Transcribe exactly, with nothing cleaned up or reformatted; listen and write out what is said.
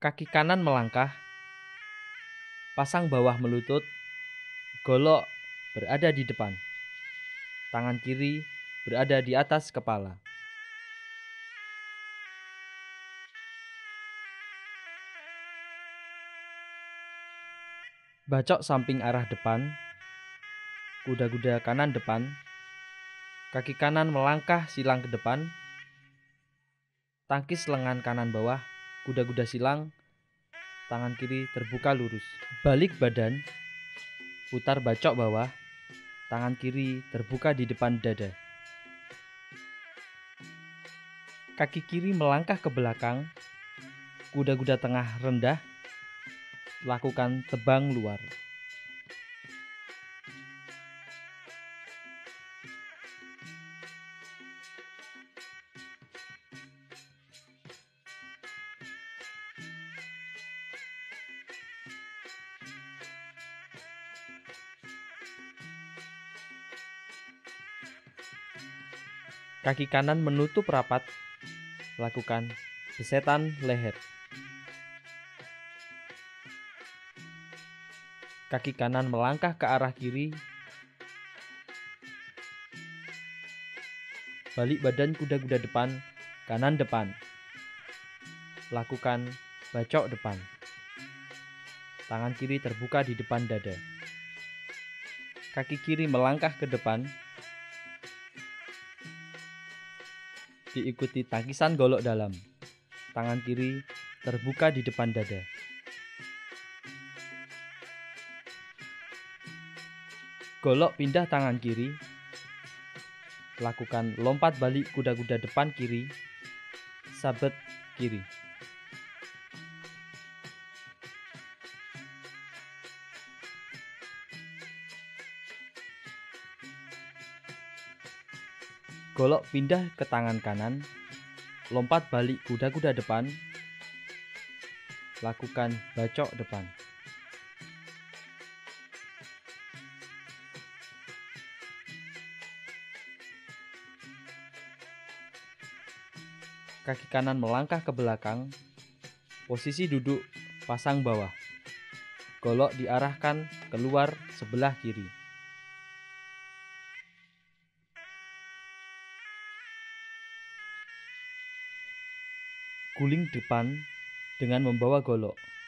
Kaki kanan melangkah, pasang bawah melutut, golok berada di depan. Tangan kiri berada di atas kepala. Bacok samping arah depan, kuda-kuda kanan depan, kaki kanan melangkah silang ke depan, tangkis lengan kanan bawah, kuda-kuda silang, tangan kiri terbuka lurus. Balik badan, putar bacok bawah, tangan kiri terbuka di depan dada. Kaki kiri melangkah ke belakang, kuda-kuda tengah rendah, lakukan tebang luar. Kaki kanan menutup rapat, lakukan besetan leher. Kaki kanan melangkah ke arah kiri, balik badan kuda-kuda depan, kanan depan. Lakukan bacok depan. Tangan kiri terbuka di depan dada. Kaki kiri melangkah ke depan, diikuti tangkisan golok dalam. Tangan kiri terbuka di depan dada. Golok pindah tangan kiri. Lakukan lompat balik kuda-kuda depan kiri, sabet kiri. Golok pindah ke tangan kanan, lompat balik kuda-kuda depan, lakukan bacok depan. Kaki kanan melangkah ke belakang, posisi duduk pasang bawah. Golok diarahkan keluar sebelah kiri. Guling depan dengan membawa golok.